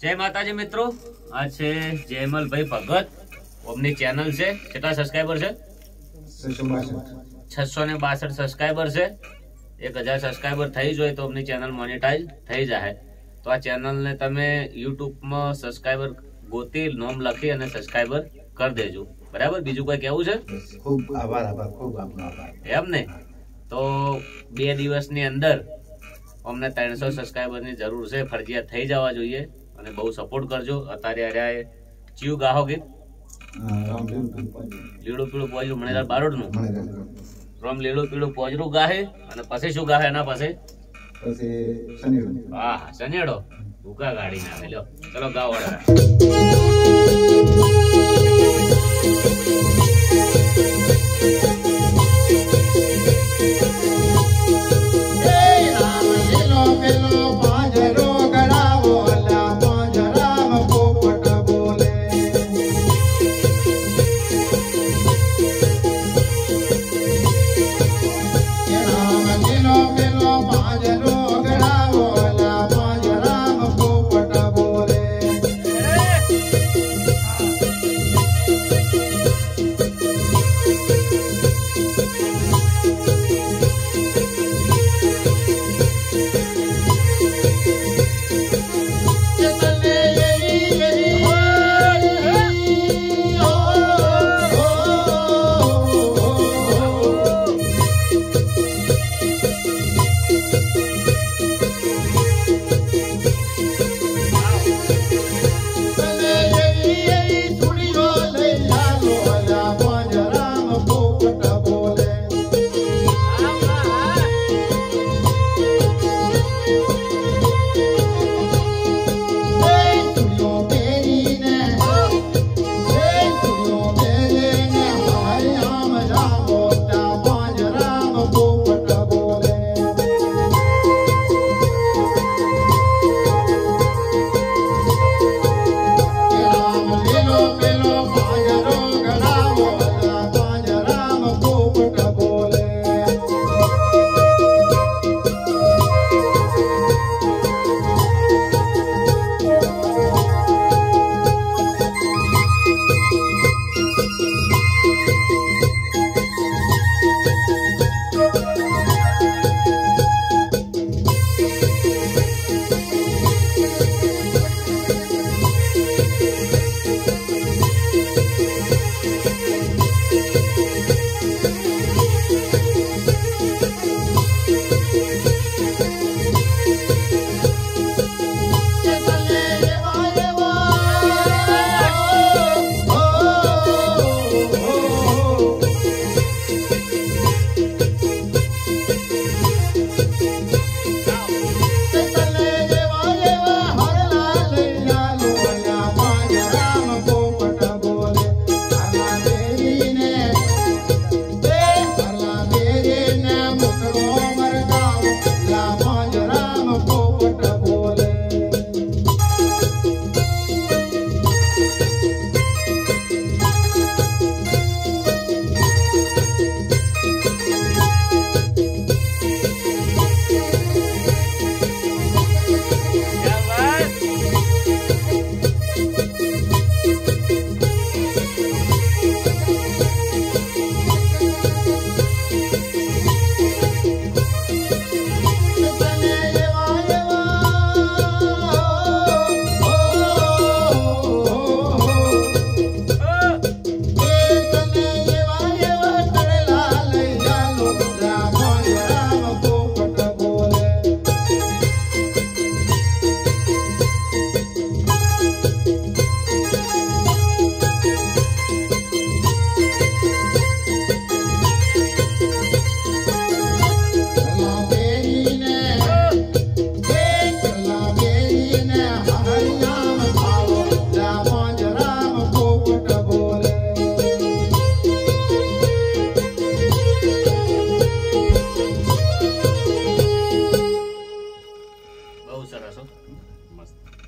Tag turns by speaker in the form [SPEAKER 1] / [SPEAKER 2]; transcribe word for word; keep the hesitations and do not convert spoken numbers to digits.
[SPEAKER 1] जय माताजी मित्रों, आज है जयमल भाई भगत ओमनी चैनल से કેટલા સબસ્ક્રાઇબર છે? છસો ને બાસઠ સબસ્ક્રાઇબર છે। એક હજાર સબસ્ક્રાઇબર થઈ જોઈએ તો ઓમની ચેનલ મોનેટાઇઝ થઈ જાય। તો આ ચેનલ ને તમે યુટ્યુબ માં સબસ્ક્રાઇબર ગોતી નામ લખી અને સબસ્ક્રાઇબર કરી દેજો, બરાબર। બીજું કોઈ કેવું છે?
[SPEAKER 2] ખૂબ આભાર આભાર ખૂબ આભાર
[SPEAKER 1] એમ ને? તો બે દિવસની અંદર અમને ત્રણસો સબસ્ક્રાઇબર ની જરૂર છે, ફરજિયાત થઈ જવા જોઈએ અને બહુ સપોર્ટ કરજો। અત્યારે અરે ચિયું ગાહો ગીત લીલું પીળું પોજરું મણેલાલ બારોટ નું રોમ લીલું પીળું પોજરું ગાહે અને પછી શું ગાહે? એના પછી હા શનેડો ભૂકા ગાડી નાખે। લ્યો ચલો ગાઓ વાળા।